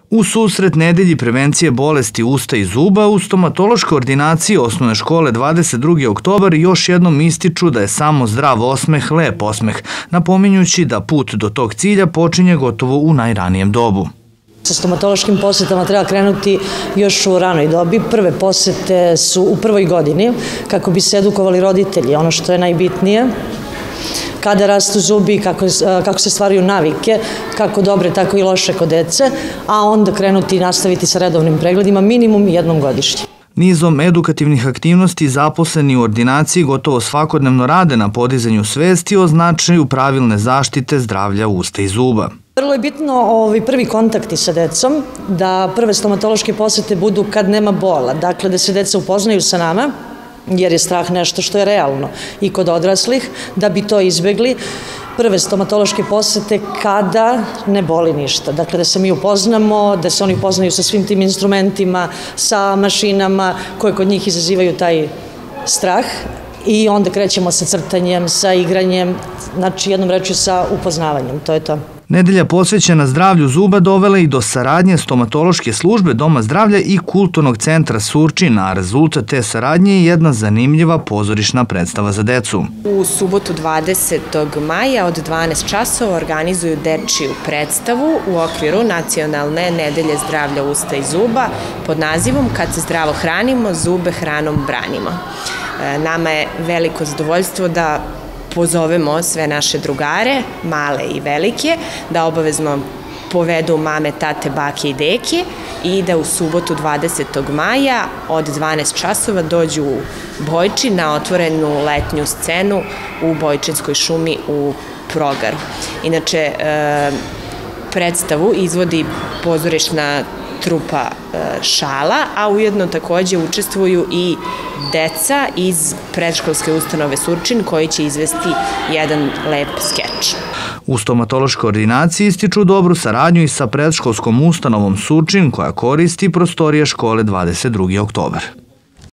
U susret nedelji prevencije bolesti usta i zuba, u stomatološkoj ordinaciji osnovne škole 22. oktobar još jednom ističu da je samo zdrav osmeh lep osmeh, napominjući da put do tog cilja počinje gotovo u najranijem dobu. Sa stomatološkim posetama treba krenuti još u ranoj dobi. Prve posete su u prvoj godini kako bi se edukovali roditelji, ono što je najbitnije. Kada rastu zubi, kako se stvaraju navike, kako dobre, tako i loše kod dece, a onda krenuti i nastaviti sa redovnim pregledima minimum jednom godišnje. Nizom edukativnih aktivnosti zaposleni u ordinaciji gotovo svakodnevno rade na podizanju svesti o značaju pravilne zaštite zdravlja usta i zuba. Vrlo je bitno prvi kontakti sa decom, da prve stomatološke posete budu kad nema bola, dakle da se deca upoznaju sa nama, jer je strah nešto što je realno i kod odraslih, da bi to izbegli. Prve stomatološke posete kada ne boli ništa. Dakle, da se mi upoznamo, da se oni upoznaju sa svim tim instrumentima, sa mašinama koje kod njih izazivaju taj strah i onda krećemo sa crtanjem, sa igranjem, znači jednom rečju sa upoznavanjem, to je to. Nedelja posvećena zdravlju zuba dovela i do saradnje stomatološke službe Doma zdravlja i kulturnog centra Surčin, a rezultat te saradnje je jedna zanimljiva pozorišna predstava za decu. U subotu 20. maja od 12 časova organizuju dečiju predstavu u okviru Nacionalne nedelje zdravlja usta i zuba pod nazivom Kad se zdravo hranimo, zube hranom branimo. Nama je veliko zadovoljstvo da pozovemo sve naše drugare, male i velike, da obavezno povedu mame, tate, bake i deke i da u subotu 20. maja od 12 časova dođu u Bojčin na otvorenu letnju scenu u Bojčinskoj šumi u Progaru. Inače, predstavu izvodi pozorišna trupa Šala, a ujedno takođe učestvuju i deca iz predškolske ustanove Surčin koji će izvesti jedan lep skeč. U stomatološkoj ordinaciji ističu dobru saradnju i sa predškolskom ustanovom Surčin koja koristi prostorije škole 22. oktobar.